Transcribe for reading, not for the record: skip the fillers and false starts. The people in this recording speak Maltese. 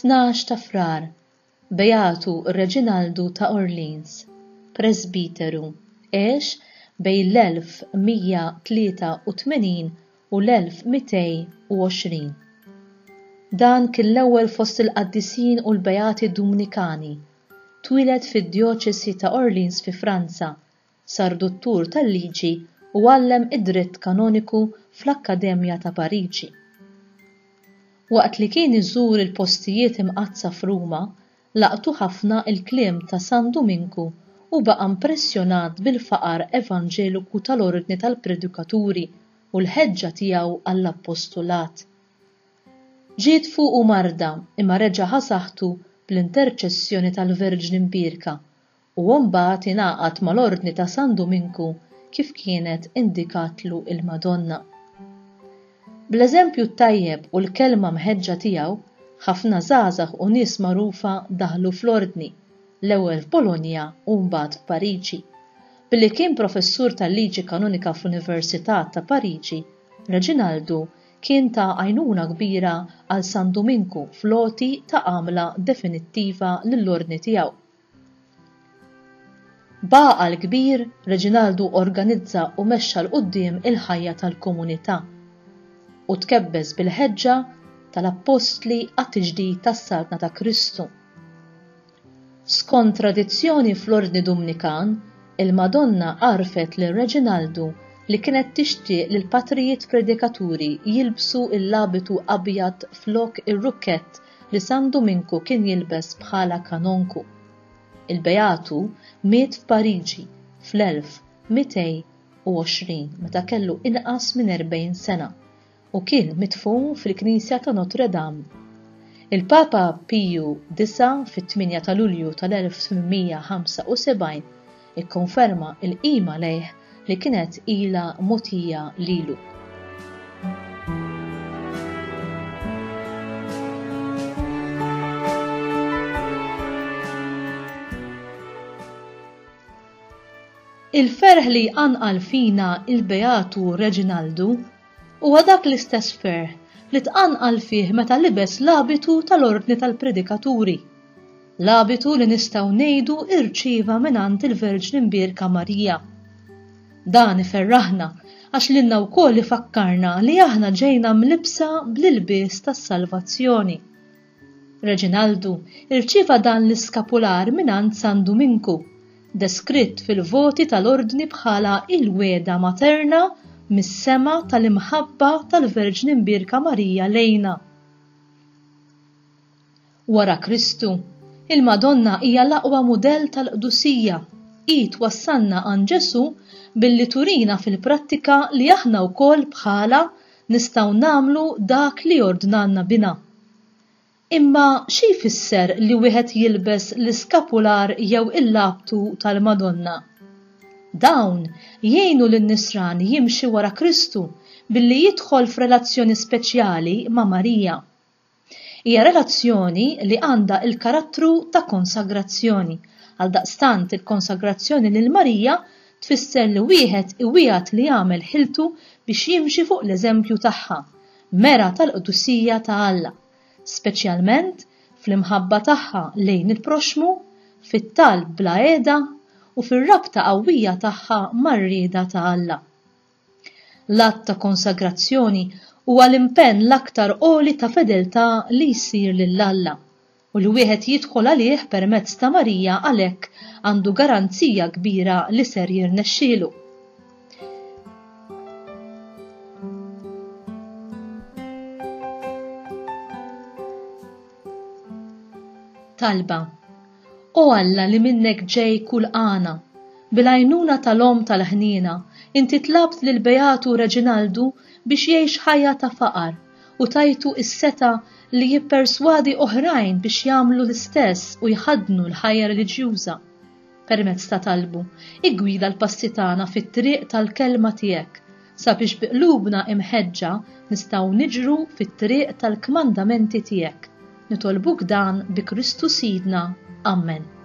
12 ta' frar, Beatu Reġinaldu ta' Orleans, Presbiteru, għex bejn l-1183 u l-1220. Dan kien l-ewwel fost il-qaddisin u l-Beati Dominikani. Twieled fid-Djoċesi ta' Orleans fi Franza, sar dottur tal-liġi u għallem id-dritt kanoniku fl-Akkademja ta' Pariġi. Waqt li kien iżur il-postijiet imqazza f'Ruma, laqtu ħafna il-kliem ta' San Dominku u baqa' impressjonat bil-faqar evanġeliku tal-ordni tal-predikaturi u l-ħeġġa tiegħu għall-appostolat. Ġiet fuqu marda imma reġa' ħasaħtu bl-interċessjoni tal-Verġni Mbierka u mbagħad ingħaqad mal-ordni ta' San Dominku kif kienet indikatlu il-Madonna. Bl-eżempju tajjeb u l-kelma mħeġġa tiegħu, ħafna żgħażagħ u nies magħrufa daħlu fl-ordni, l-ewwel f'Bologna u mbagħad f'Pariġi. Billi kien professur tal-liġi kanonika fl-Università ta' Pariġi, Reġinaldu kien ta' għajnuna kbira għal San Dominku f'loti ta' għamla definittiva lill-ordni tiegħu. Baqa l-kbir, Reġinaldu organizza u mexxa l quddiem il-ħajja tal-komunità u tkebbes bil-ħeġġa tal-Apostli għat-tiġdid tas-Saltna ta' Kristu. Skont tradizzjoni fl-Ordni Dominikan, il-Madonna għarfet lil Reġinaldu li kienet tixtieq li l-patrijiet predikaturi jilbsu l-abitu abjad flok ir-rukkett li San Dominku kien jilbes bħala kanonku. Il-Beatu miet f'Pariġi fl-1220 meta kellu inqas minn 40 sena u kien mitfun fil-Knisja ta' Notre Dame. Il-Papa Piju IX fit-8 ta' Lulju tal-1875 ikkonferma l-qima lejh li kienet ilha mogħtija lilu. Il-ferħ li anqal fina il-Beatu Reġinaldu huwa dak l-istess ferħ li tqanqal fih meta libes l-abitu tal-ordni tal-predikaturi. L-abitu li nistgħu ngħidu irċieva mingħand il-Verġni Mbierka Marija. Dan iferraħna għax lilna wkoll ifakkarna li aħna ġejna mlibsa bl-ilbies tas-salvazzjoni. Reġinaldu irċieva dan l-iskapular mingħand San Dominku, deskritt fil-voti tal-ordni bħala il-weda materna mis-sema tal-imħabba tal-Verġni Mbierka Marija lejna. Wara Kristu, il-Madonna hija l-aqwa mudell tal-qdusija, twassalna għand Ġesu billi turina fil-prattika li aħna wkoll bħala nistgħu nagħmlu dak li ordnanna bina. Imma xi jfisser li wieħed jilbes l-iskapular jew il-labtu tal-Madonna? Dawn jgħinu lin-nisran jimxi wara Kristu billi jidħol f'relazzjoni speċjali ma' Marija. Hija relazzjoni li għandha il-karattru ta' konsagrazzjoni. Għaldaqstant il-konsagrazzjoni lil Marija tfisser li wieħed iwiegħed li jagħmel ħiltu biex jimxi fuq l-eżempju tagħha, mera tal-qdusija ta' Alla, speċjalment fl-imħabba tagħha lejn il-proxmu, fit-talb bla għeda u fir-rabta qawwija tagħha mar-rieda ta' Alla. L-att ta' konsagrazzjoni huwa l-impenn l-aktar għoli ta' fedeltà li jsir lil Alla u li wieħed jidħol għalih permezz ta' Marija għalhekk għandu garanzija kbira li ser jirnexxielu. Talba. O Alla li minnek ġej kull għana, bil-għajnuna tal-om tal-ħnina, inti tlabt lil Beatu Reġinaldu biex jgħix ħajja ta' faqar u tajtu is-seta li jipperswadi oħrajn biex jagħmlu l-istess u jħadnu l-ħajja reliġjuża. Permezz ta' talbu, igwida l-passi tagħna fit-triq tal-kelma tiegħek sabiex biqlubna imħeġġa nistgħu niġru fit-triq tal-kmandamenti tiegħek. Nitolbuk dan bi Kristu Sidna. Amen.